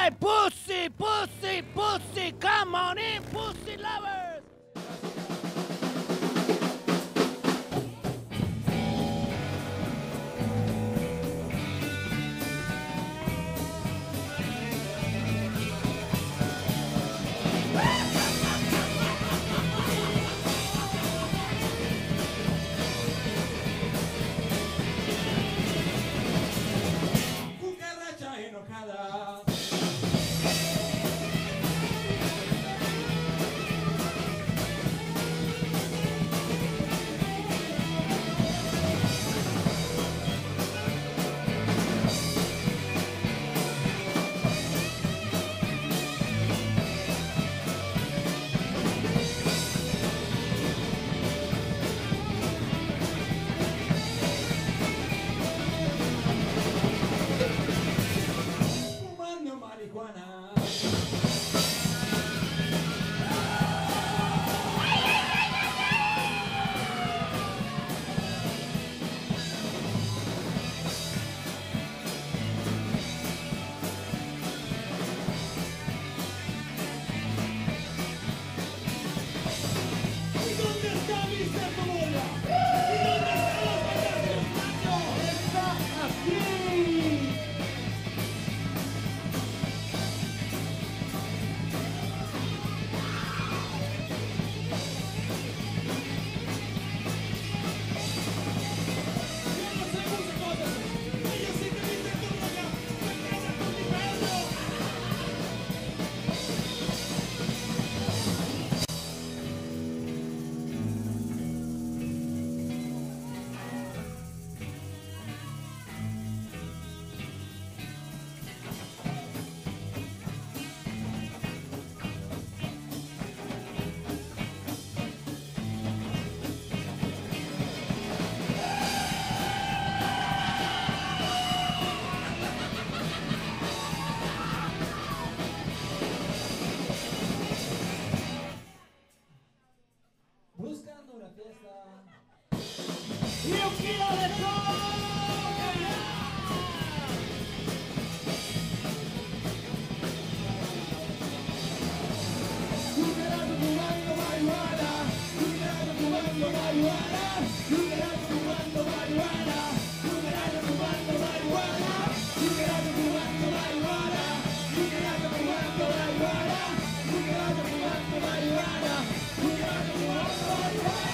right, pussy, pussy, pussy, come on in, pussy lovers. Cucaracha enojada. Fumando marihuana. ¿Y dónde está mi cebolla? ¿Y dónde están los machos? Está aquí. Yo no sé muchas cosas, pero yo sí que me intento loca. Me queda con mi perro. Buscando una fiesta. Y un kilo de coca. Cucaracha fumando marihuana. Cucaracha fumando marihuana. Cucaracha fumando marihuana. Cucaracha fumando marihuana. Cucaracha fumando marihuana. Cucaracha fumando marihuana. Cucaracha fumando marihuana. Cucaracha fumando marihuana.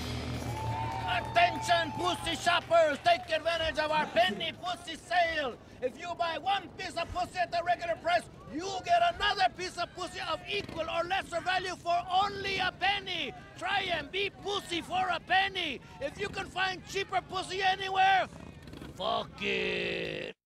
Attention, pussy shoppers, take advantage of our penny pussy sale. If you buy one piece of pussy at the regular price, you get another piece of pussy of equal or lesser value for only a penny. Try and be pussy for a penny. If you can find cheaper pussy anywhere, fuck it.